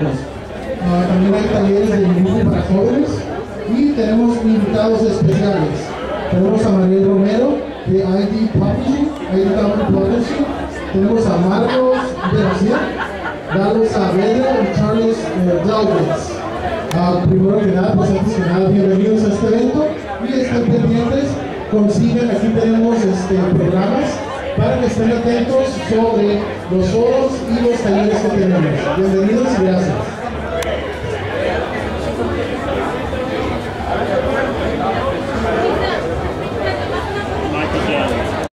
También hay talleres de dibujo para jóvenes y tenemos invitados especiales. Tenemos a Mariel Romero de ID Publishing, tenemos a Marcos García, Carlos Saavedra y Charles Dalgas. Primero que nada, pues antes que nada, bienvenidos a este evento y estén pendientes, consiguen, aquí tenemos programas para que estén atentos sobre los foros y los talleres que tenemos. Bienvenidos.